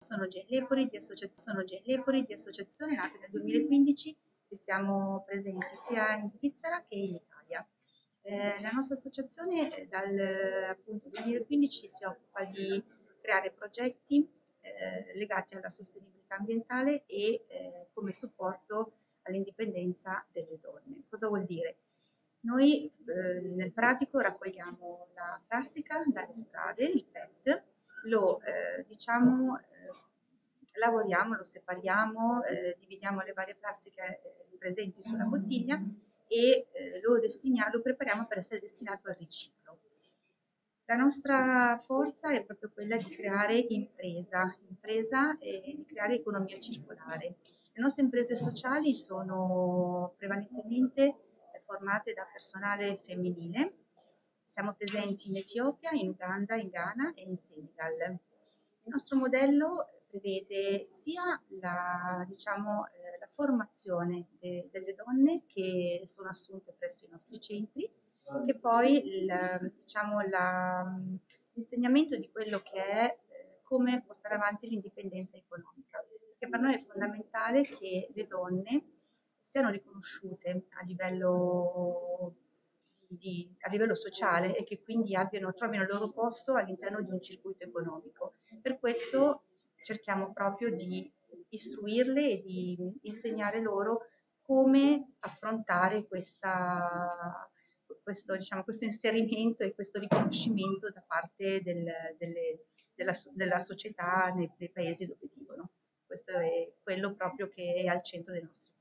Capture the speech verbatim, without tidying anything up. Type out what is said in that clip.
Sono Jane Lepori di, sono Jane Lepori di associazione nata nel duemilaquindici e siamo presenti sia in Svizzera che in Italia. Eh, la nostra associazione eh, dal appunto, duemilaquindici si occupa di creare progetti eh, legati alla sostenibilità ambientale e eh, come supporto all'indipendenza delle donne. Cosa vuol dire? Noi eh, nel pratico raccogliamo la plastica dalle strade, il P E T, lo eh, diciamo eh, lavoriamo, lo separiamo, eh, dividiamo le varie plastiche eh, presenti sulla bottiglia e eh, lo destiniamo, lo prepariamo per essere destinato al riciclo. La nostra forza è proprio quella di creare impresa, impresa e di creare economia circolare. Le nostre imprese sociali sono prevalentemente formate da personale femminile. Siamo presenti in Etiopia, in Uganda, in Ghana e in Senegal. Il nostro modello prevede sia la, diciamo, eh, la formazione de, delle donne che sono assunte presso i nostri centri, che poi il, diciamo, la, l'insegnamento di quello che è eh, come portare avanti l'indipendenza economica, perché per noi è fondamentale che le donne siano riconosciute a livello, di, di, a livello sociale e che quindi abbiano, trovino il loro posto all'interno di un circuito economico. Per questo cerchiamo proprio di istruirle e di insegnare loro come affrontare questa, questo, diciamo, questo inserimento e questo riconoscimento da parte del, delle, della, della società nei, nei paesi dove vivono. Questo è quello proprio che è al centro dei nostri